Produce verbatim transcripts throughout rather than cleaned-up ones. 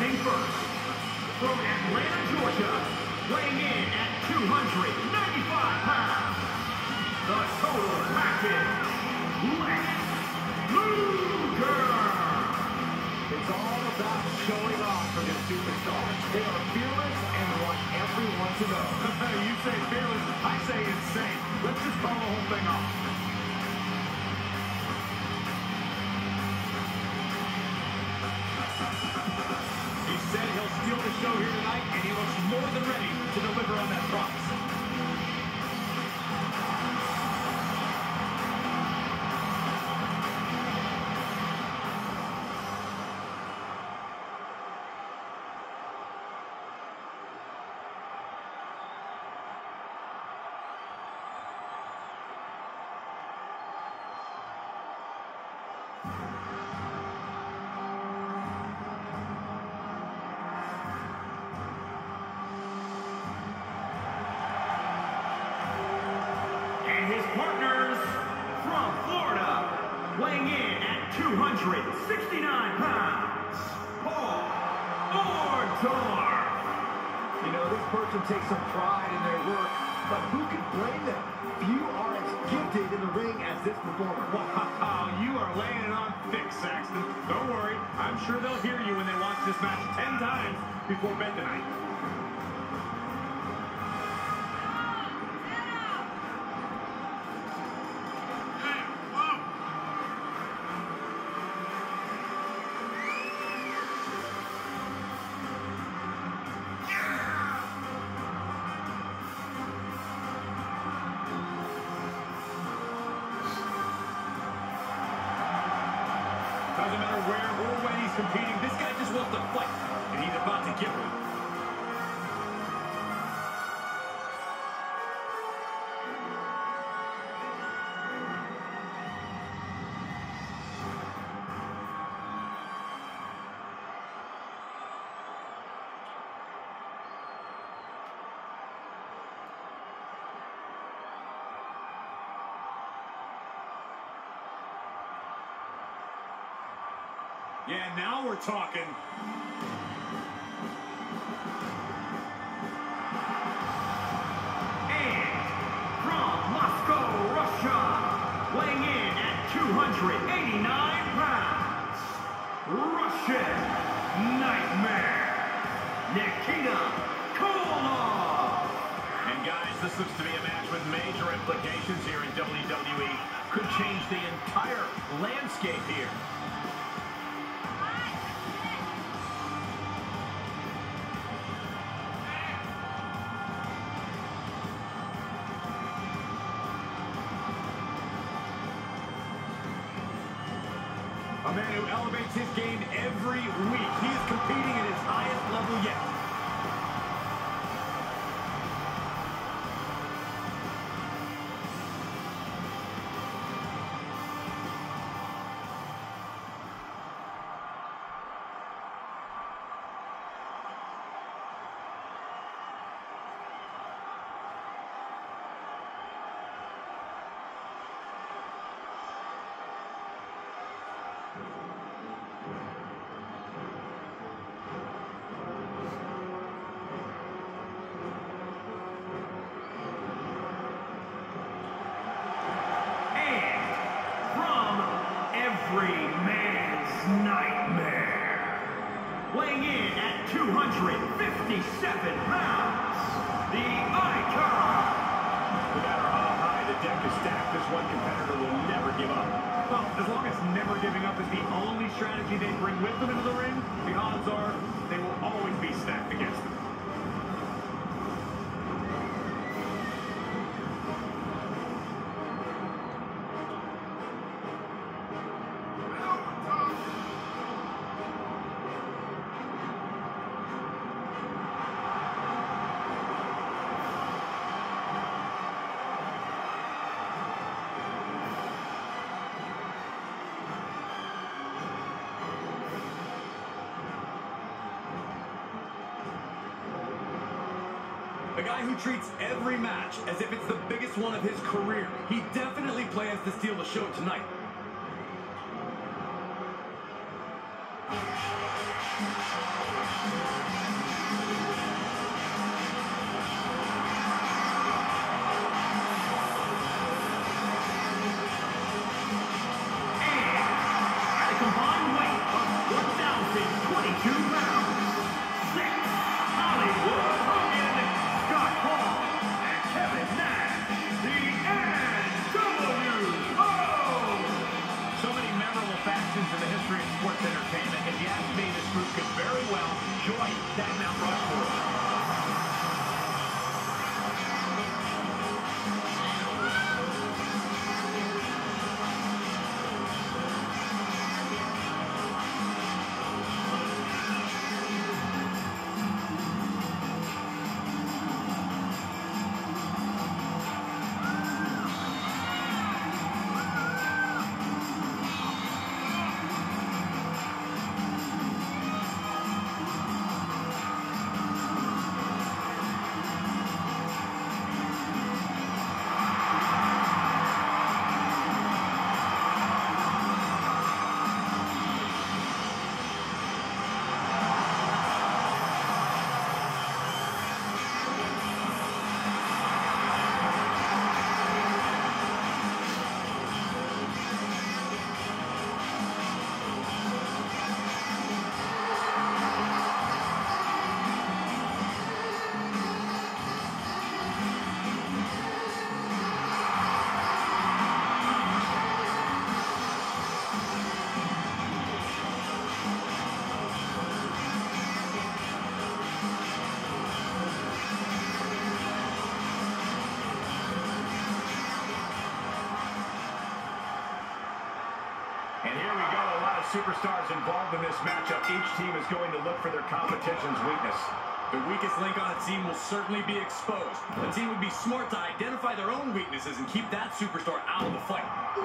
ring first, from Atlanta, Georgia, weighing in at two hundred ninety-five pounds, the Total Package, Lex Luger. It's all about showing off for this superstar. They are fearless and want everyone to know. You say fearless, I say insane. Let's just call the whole thing off. He said he'll steal the show here tonight, and he looks more than ready to deliver on that promise. His partners from Florida, weighing in at two hundred sixty-nine pounds, Paul Orndorff. You know, this person takes some pride in their work, but who can blame them? Few are as gifted in the ring as this performer. Wow, you are laying it on thick, Saxton. Don't worry, I'm sure they'll hear you when they watch this match ten times before bed tonight. Doesn't matter where or when he's competing, this guy just wants to fight, and he's about to get one. Yeah, now we're talking. And from Moscow, Russia, weighing in at two hundred eighty-nine pounds, Russian Nightmare, Nikita Koloff. And guys, this looks to be a match with major implications here in W W E. Could change the entire landscape here. A man who elevates his game every week. He is competing at his highest level yet. Every man's nightmare, weighing in at two hundred fifty-seven pounds, the Icon. No matter how high the deck is stacked, this one competitor will never give up. Well, as long as never giving up is the only strategy they bring with them into the ring, the odds are they will always be stacked against them. A guy who treats every match as if it's the biggest one of his career. He definitely plans to steal the show tonight. Superstars involved in this matchup. Each team is going to look for their competition's weakness. The weakest link on a team will certainly be exposed. The team would be smart to identify their own weaknesses and keep that superstar out of the fight.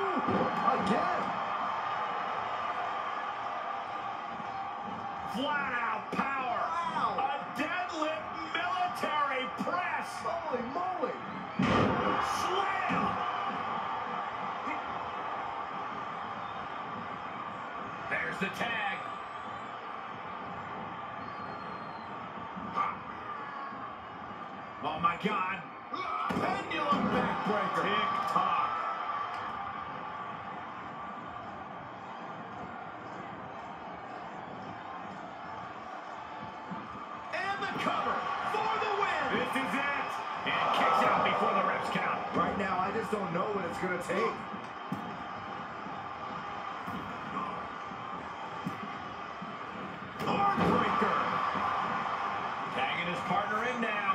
Ooh, again. Flat out power. Wow. A deadlift military press. Holy moly. Slam. There's the tag. Oh, my God. Pendulum backbreaker. Tick-tock. And the cover for the win. This is it. And kicks out before the refs count. Right now, I just don't know what it's going to take. Heartbreaker. Tagging his partner in now.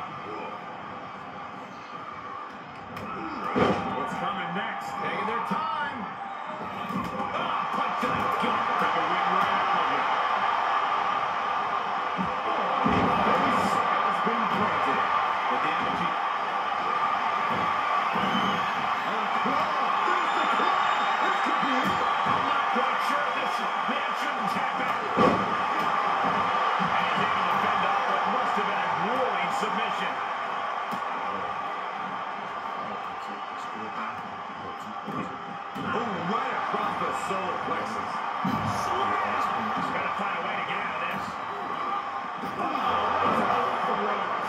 What's coming next? Taking their time. Ah, punch to the gut. Took a win right out of it. Face has been planted. The damage he... Oh, claw. There's the claw. This could be it. I'm not quite sure this man shouldn't tap out. And he's able to fend off what must have been a grueling submission. Oh, right across the solar plexus. He's got to find a way to get out of this. Oh, that's off the ropes.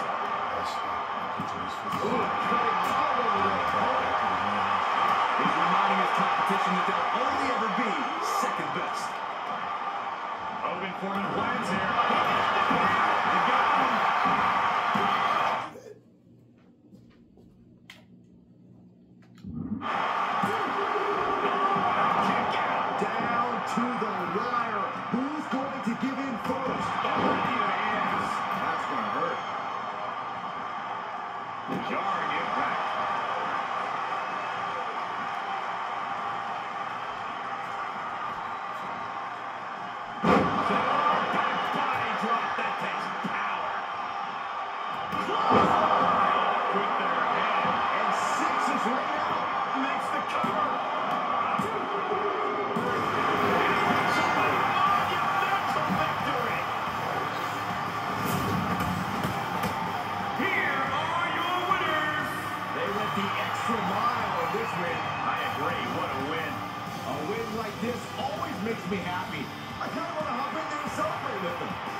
Ooh, cutting all over the opponent. He's reminding his competition that they'll only ever be second best. Hogan forming plans here. He got him. Kick out. Down to the wire. Who's going to give in first? Already in the hands. That's going to hurt. Jarring impact. Back body drop. That takes power. With their head. And six is right out. Makes the cover. Monumental victory. Here are your winners. They went the extra mile in this win. I agree. What a win. A win like this always makes me happy. I kind of want to hop in there and celebrate with them.